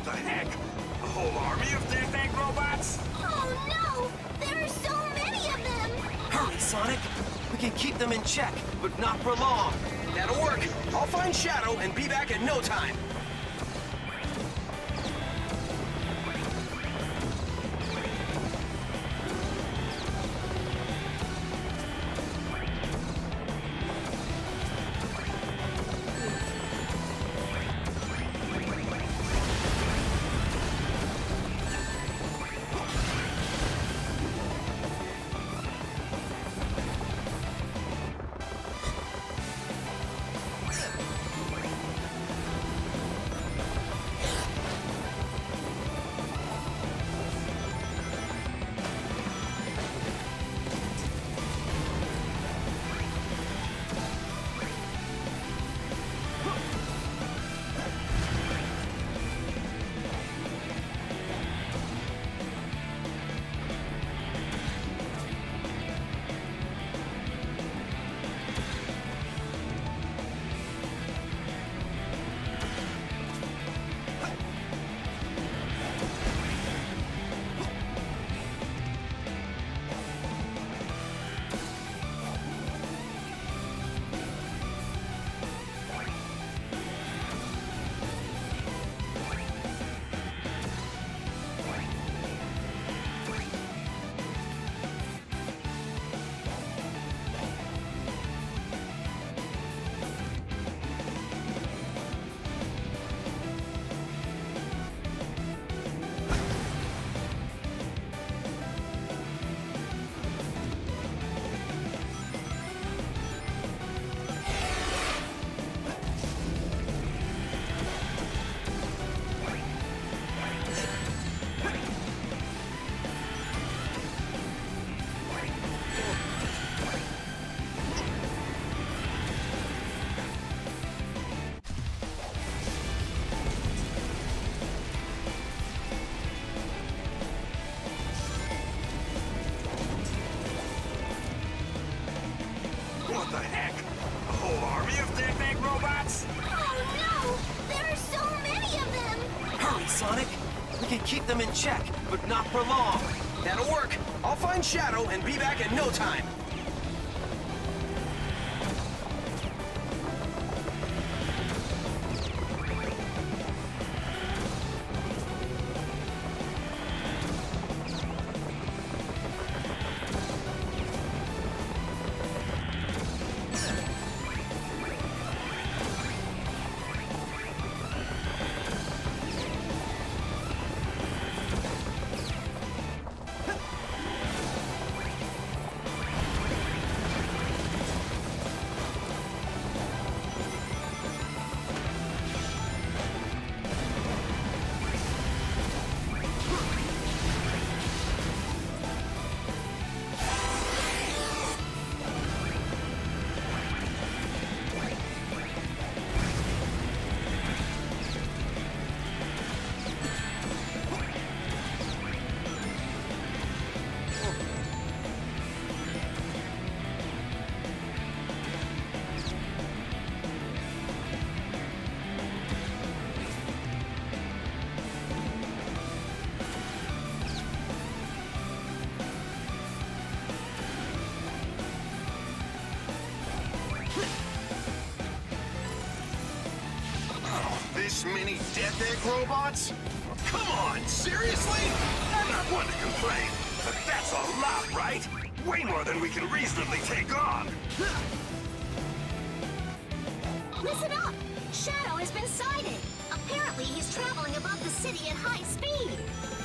the heck? A whole army of Death Egg robots? Oh no! There are so many of them! Hurry, Sonic! We can keep them in check, but not for long. That'll work. I'll find Shadow and be back in no time. What the heck? A whole army of Death Egg robots? Oh no! There are so many of them! Hurry, Sonic! We can keep them in check, but not for long. That'll work. I'll find Shadow and be back in no time. This many Death Egg robots? Come on, seriously? I'm not one to complain, but that's a lot, right? Way more than we can reasonably take on. Listen up! Shadow has been sighted! Apparently he's traveling above the city at high speed!